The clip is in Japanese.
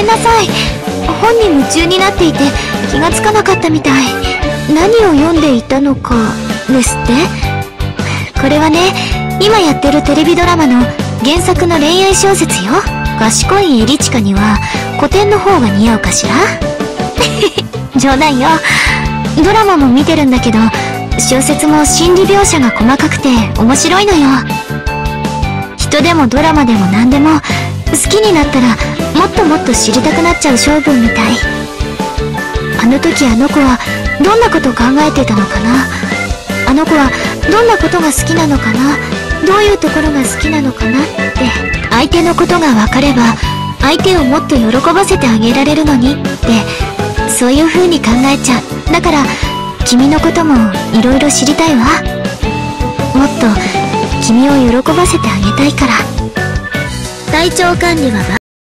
んなさい。本に夢中になっていて気がつかなかったみたい。何を読んでいたのかですって？これはね、今やってるテレビドラマの原作の恋愛小説よ。賢いエリチカには古典の方が似合うかしら。冗談よ。ドラマも見てるんだけど、小説も心理描写が細かくて面白いのよ。人でもドラマでも何でも好きになったらもっともっと知りたくなっちゃう性分みたい。あの時あの子はどんなこと考えてたのかな。あの子はどんなことが好きなのかな。どういうところが好きなのかなって。相手のことが分かれば相手をもっと喜ばせてあげられるのにって、そういう風に考えちゃう。だから君のこともいろいろ知りたいわ。もっと君を喜ばせてあげたいから。体調管理は